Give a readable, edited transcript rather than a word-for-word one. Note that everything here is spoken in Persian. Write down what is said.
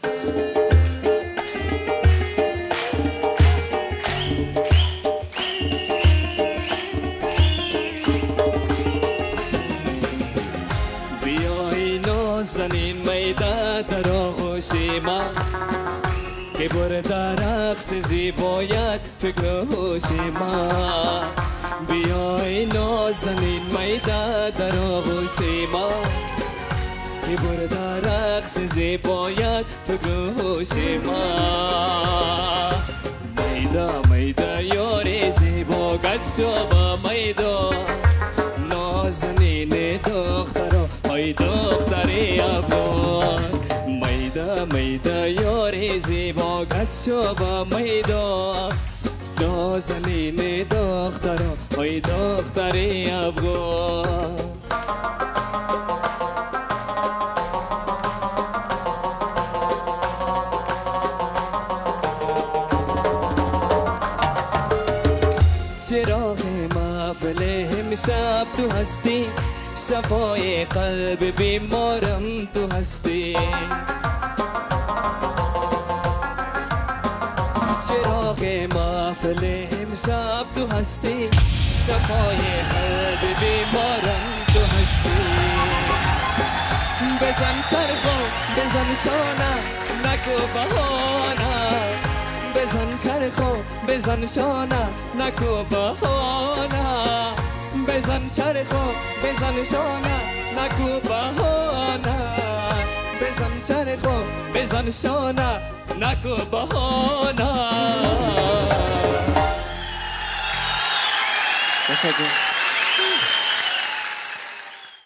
زنین میده در آغوش من که برده رقص زیبایت فکر هوش من. بیای نازنین میده در آغوش من که برده رقص زیبایت فکر هوش من. میده میده یاری زیبا گد شبا میده نازنین دخترا های دختری افغان. میده میده یاری زیبا گد شبا میده نازنین دخترا های دختری افغان. چراغ محفل امشب تو هستی صفای قلب بیمارم تو هستی. چراغ محفل امشب تو هستی صفای قلب بیمارم تو هستی. بزن چرخو بزن شانه نکو بهانه بزن چرخو بزن شانه نکو بهانه بزن چرخو بزن شانه نکو بهانه بزن چرخو بزن شانه نکو بهانه.